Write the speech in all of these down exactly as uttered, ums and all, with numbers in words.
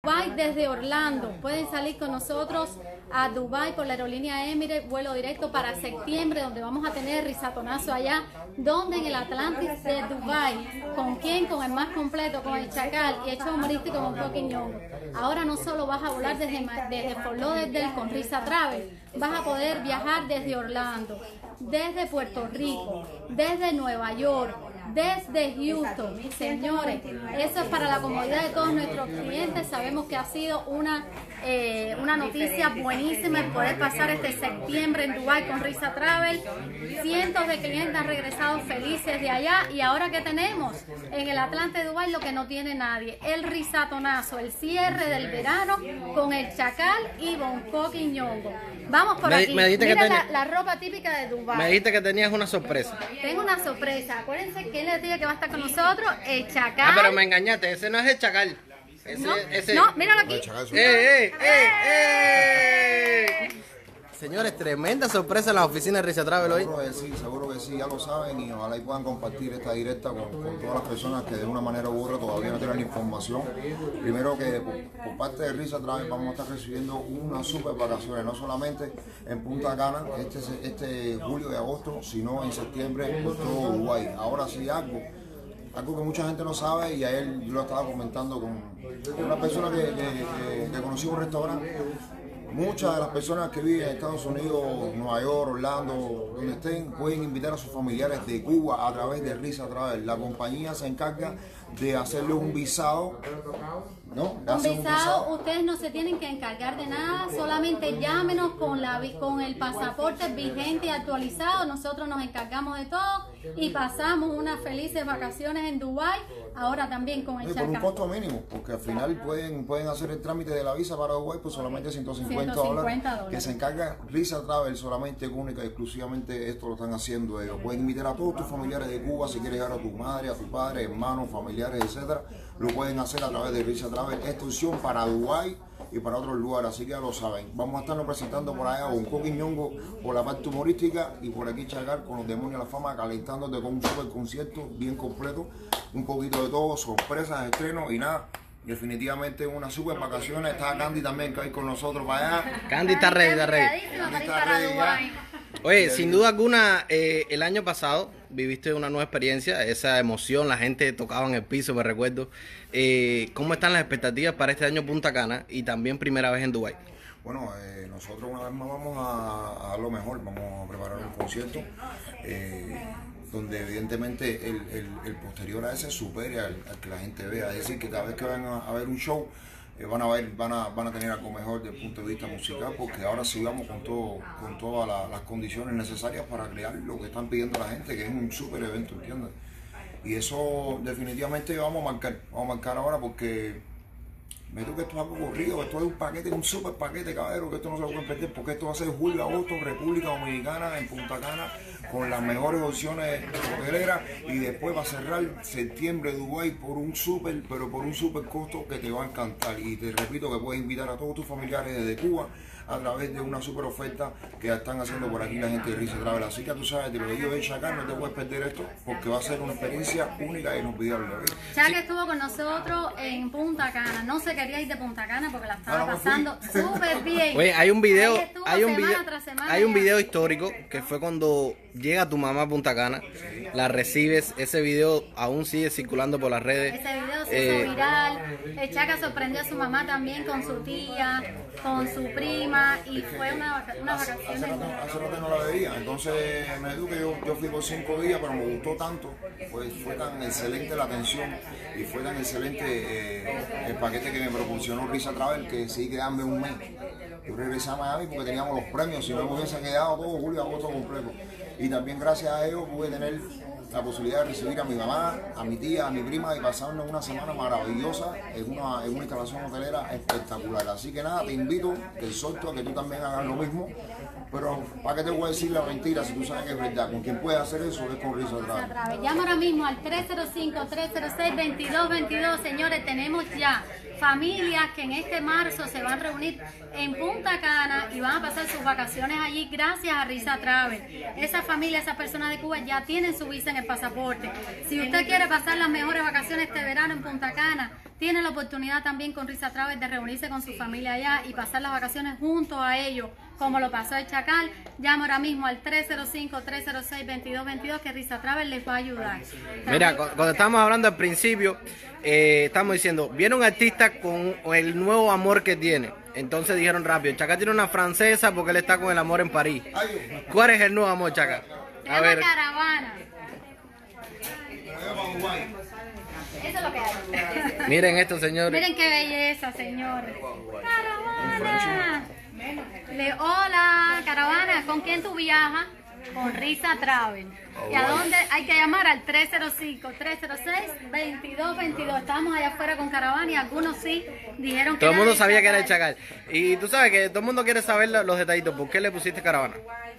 Dubái desde Orlando. Pueden salir con nosotros a Dubái por la aerolínea Emirates, vuelo directo para septiembre, donde vamos a tener risatonazo allá, donde en el Atlantis de Dubái. ¿Con quién? Con el más completo, con el Chacal y hecho humorístico con Coqui Ñongo. Ahora no solo vas a volar desde, desde Fort Lauderdale con Risa Travel, vas a poder viajar desde Orlando, desde Puerto Rico, desde Nueva York, desde Houston. Señores, eso es para la comodidad de todos nuestros clientes. Sabemos que ha sido una, eh, una noticia buenísima el poder pasar este septiembre en Dubái con Risa Travel. Cientos de clientes han regresado felices de allá, y ahora que tenemos en el Atlante de Dubái lo que no tiene nadie, el risatonazo, el cierre del verano con el Chacal y con Coqui Ñongo. Vamos por me, aquí. Me Mira que tenía, la, la ropa típica de Dubái. Me dijiste que tenías una sorpresa. Tengo una sorpresa. Acuérdense que él les diga que va a estar con nosotros, el Chacal. Ah, pero me engañaste, ese no es el Chacal. Ese, no, ese... no, míralo aquí. ¡Eh, eh, eh, eh! Señores, tremenda sorpresa en la oficina de Risa Travel hoy. Seguro que sí, seguro que sí, ya lo saben, y ojalá y puedan compartir esta directa con, con todas las personas que de una manera u otra todavía no tienen la información. Primero que por, por parte de Risa Travel vamos a estar recibiendo unas super vacaciones, no solamente en Punta Cana este, este julio y agosto, sino en septiembre por todo Dubái. Ahora sí, algo, algo que mucha gente no sabe, y ayer yo lo estaba comentando con una persona que, que, que, que conocí en un restaurante. Muchas de las personas que viven en Estados Unidos, Nueva York, Orlando, donde estén, pueden invitar a sus familiares de Cuba a través de Risa Travel. La compañía se encarga de hacerle un visado, ¿no? Un visado, un visado, ustedes no se tienen que encargar de nada, solamente llámenos con, la, con el pasaporte vigente y actualizado. Nosotros nos encargamos de todo y pasamos unas felices vacaciones en Dubái, ahora también con el sí, Chacal. Por un costo mínimo, porque al final pueden, pueden hacer el trámite de la visa para Dubái por solamente ciento cincuenta dólares, que se encarga Risa Travel solamente, única y exclusivamente. Esto lo están haciendo ellos. Pueden invitar a todos tus familiares de Cuba, si quieres llevar a tu madre, a tu padre, hermanos, familiares, etcétera, lo pueden hacer a través de Risa Travel. Esta opción para Dubái y para otros lugares, así que ya lo saben. Vamos a estarnos presentando por allá con Coqui Ñongo por la parte humorística, y por aquí Chacal con los demonios de la fama, calentándote con un super concierto bien completo, un poquito de todo, sorpresas, estrenos y nada. Definitivamente unas super vacaciones. Está Candy también que hay con nosotros para allá. Candy está ready, está ready. Candy está ready ya. Oye, sin duda alguna, eh, el año pasado viviste una nueva experiencia, esa emoción, la gente tocaba en el piso, me recuerdo. Eh, ¿Cómo están las expectativas para este año Punta Cana y también primera vez en Dubái? Bueno, eh, nosotros una vez más vamos a, a dar lo mejor, vamos a preparar un concierto eh, donde evidentemente el, el, el posterior a ese supere al, al que la gente vea. Es decir, que cada vez que van a, a ver un show, Eh, van a ver, van a, van a tener algo mejor desde el punto de vista musical, porque ahora sí vamos con todo, con todas la, las condiciones necesarias para crear lo que están pidiendo la gente, que es un súper evento, ¿entiendes? Y eso definitivamente vamos a marcar, vamos a marcar ahora, porque me digo que esto es algo corrido, esto es un paquete, un súper paquete, caballero, que esto no se lo pueden perder, porque esto va a ser julio, agosto, República Dominicana, en Punta Cana, con las mejores opciones hoteleras, y después va a cerrar septiembre Dubái por un súper, pero por un súper costo que te va a encantar. Y te repito que puedes invitar a todos tus familiares desde Cuba a través de una súper oferta que están haciendo por aquí la gente de Risa Travel. Así que tú sabes, te lo digo de Chacal, no te puedes perder esto, porque va a ser una experiencia única e inolvidable. Chacal estuvo con nosotros en Punta Cana, no se quería ir de Punta Cana porque la estaba no, pasando súper bien. Oye, hay un video, hay un video, semana, hay un video histórico que fue cuando llega tu mamá a Punta Cana, la recibes, ese video aún sigue circulando por las redes. Ese video se hizo eh, viral, el Chacal sorprendió a su mamá también con su tía, con su prima, y fue una, una vacación. Hace rato que no la veía, entonces me digo que yo, yo fui por cinco días, pero me gustó tanto, pues fue tan excelente la atención y fue tan excelente eh, el paquete que me proporcionó Risa Travel, que sí quedarme un mes. Yo regresé a Miami porque teníamos los premios, si no me hubiese quedado todo julio y agosto completo. Y también gracias a ellos pude tener la posibilidad de recibir a mi mamá, a mi tía, a mi prima, y pasarnos una semana maravillosa en una, en una instalación hotelera espectacular. Así que nada, te invito, te exhorto a que tú también hagas lo mismo. Pero ¿para qué te voy a decir la mentira si tú sabes que es verdad? Con quien puede hacer eso es con Risa Travel. Llama ahora mismo al tres cero cinco, tres cero seis, veintidós veintidós. Señores, tenemos ya familias que en este marzo se van a reunir en Punta Cana y van a pasar sus vacaciones allí gracias a Risa Travel. Esa familia, esas personas de Cuba ya tienen su visa en el pasaporte. Si usted quiere pasar las mejores vacaciones este verano en Punta Cana, tiene la oportunidad también con Risa Travel de reunirse con su familia allá y pasar las vacaciones junto a ellos, como lo pasó el Chacal. Llama ahora mismo al tres cero cinco, tres cero seis, veintidós veintidós que Risa Travel les va a ayudar. Mira, cuando estábamos hablando al principio, eh, estamos diciendo, viene un artista con el nuevo amor que tiene. Entonces dijeron rápido, Chacal tiene una francesa porque él está con el amor en París. ¿Cuál es el nuevo amor, Chacal? A ver. Caravana. Eso es lo que hay. Miren esto, señores. Miren qué belleza, señores. Caravana. Le, hola, Caravana. ¿Con quién tú viajas? Con Risa Travel. ¿Y a dónde hay que llamar? Al tres cero cinco, tres cero seis, veintidós veintidós. Estábamos allá afuera con Caravana y algunos sí dijeron que todo el mundo era sabía que era el Chacal. Y tú sabes que todo el mundo quiere saber los detallitos. ¿Por qué le pusiste Caravana?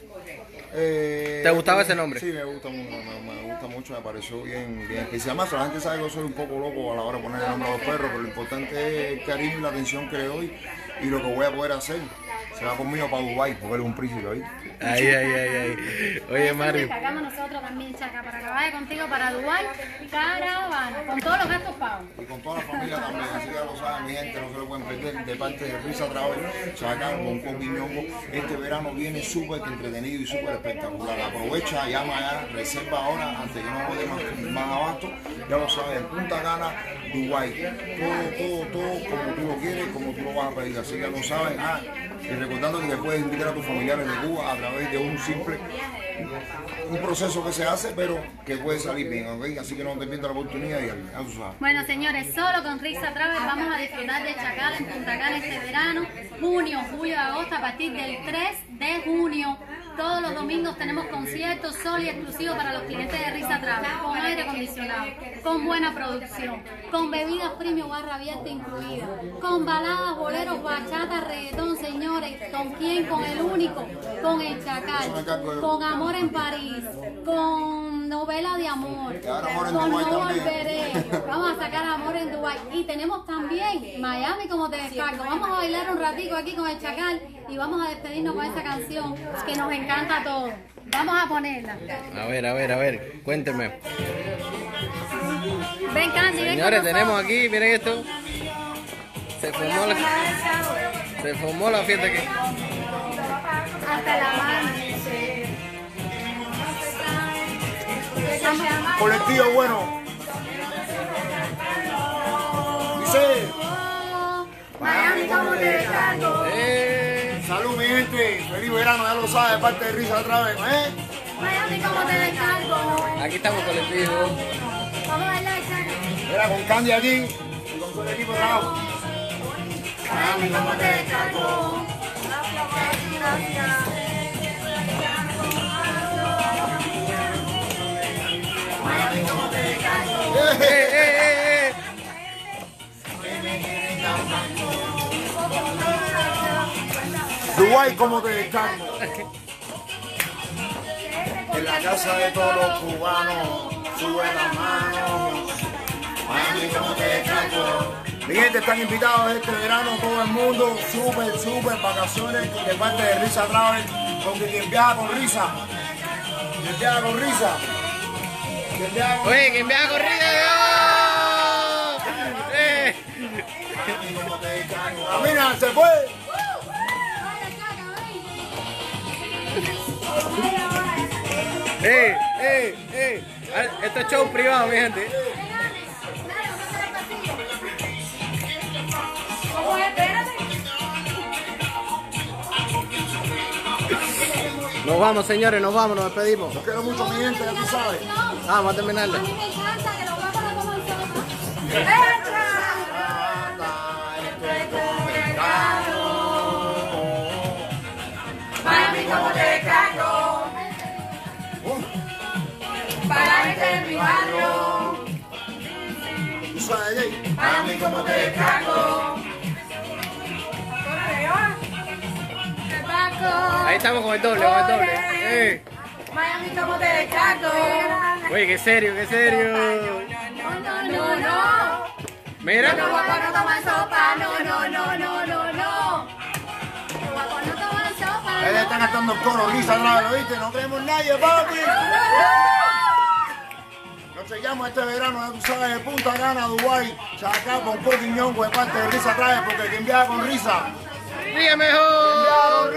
Eh, ¿Te gustaba ese nombre? Sí, me gusta, me, me, me gusta mucho, me pareció bien, bien especial. Además, la gente sabe que yo soy un poco loco a la hora de poner el nombre a los perros, pero lo importante es el cariño y la atención que le doy y lo que voy a poder hacer. Se va conmigo para Dubái, porque él es un príncipe ahí. Ay, ay, ay, ay. Oye, Mario. Cagamos nosotros también, Chaca, para que vaya contigo para Dubái, Caravana, con todos los gastos pagos. Y con toda la familia también, así que ya lo saben, mi gente, no se lo pueden perder. De parte de Risa Travel, Chaca, con con Miñongo, este verano viene súper entretenido y súper espectacular. Aprovecha, llama ya, reserva ahora, antes que no dé más, más abasto. Ya lo sabes, Punta Cana, Dubái. Todo, todo, todo como tú lo quieres, como tú lo vas a pedir. Así que ya lo saben. Ah, y recordando que puedes invitar a tus familiares de Cuba a través de un simple un proceso que se hace, pero que puede salir bien, ¿ok? Así que no te pierdas la oportunidad y ya tú sabes. Bueno, señores, solo con Risa Travel vamos a disfrutar de Chacal en Punta Cana este verano, junio, julio, agosto, a partir del tres de junio. Todos los domingos tenemos conciertos solo y exclusivos para los clientes de Risa Travel, con aire acondicionado, con buena producción, con bebidas premium barra abierta incluida, con baladas, boleros, bachata, reggaetón, señores. ¿Con quién? Con el único, con el Chacal, con Amor en París, con Novela de Amor, con No Volveré. Vamos a sacar Amor en Dubái. Y tenemos también Miami como te descargo. Vamos a bailar un ratico aquí con el Chacal y vamos a despedirnos con esa canción que nos encanta a todos. Vamos a ponerla. A ver, a ver, a ver, cuénteme. Ven, Candy, ven. Señores, tenemos aquí, miren esto. Se formó la, se formó la fiesta aquí. Hasta la mano. Colectivo bueno. Dice. Miami, ¿cómo te descargo? Eh, Salud, mi gente. Feliz verano, ya lo sabes, de parte de Risa Travel, ¿eh? Miami, ¿cómo te descargo? aquí estamos colectivo. Vamos a bailar, Chacal. Mira, con Candy aquí y con todo el equipo de trabajo. Miami, ¿cómo te descargo? Miami, ¿cómo te descargo? Eh, eh, eh, eh. Dubái, ¿cómo te descargo? En la casa de todos los cubanos, sube la mano. Miami, ¿cómo te descargo? Mi gente, están invitados este verano, todo el mundo, súper, súper vacaciones de parte de Risa Travel, porque quien viaja con Risa, quien viaja con Risa, quien viaja con Oye, que me ha corrido. Eh. Camina, se fue. Eh, eh, eh. Esto es show privado, mi gente. Nos vamos, señores, nos vamos, nos despedimos. Los quiero mucho, mi gente, ya tú sabes. Vamos a terminarla. A mí me encanta que lo hagamos como nosotros. Miami, ¿cómo te descargo? Para meter en mi barrio. Tú sabes, Jay. Miami, ¿cómo te descargo? Ahí estamos con el doble, con el doble. Eh. Miami, ¿cómo te descargo? Oye, qué serio, qué serio. No, no, no. Mira. Los guapos no toman sopa. No, no, no, no, no, no. Los guapos no toman sopa. Ahí están gastando el coro, Risa Travel, ¿lo viste? No creemos nadie, papi. No Nos chequeamos este verano, ya tú sabes, de Punta Cana, Dubái, Chacá, con Coquiñongo de parte de Risa Traje, porque quien viaja con risa. ¡Ríe mejor!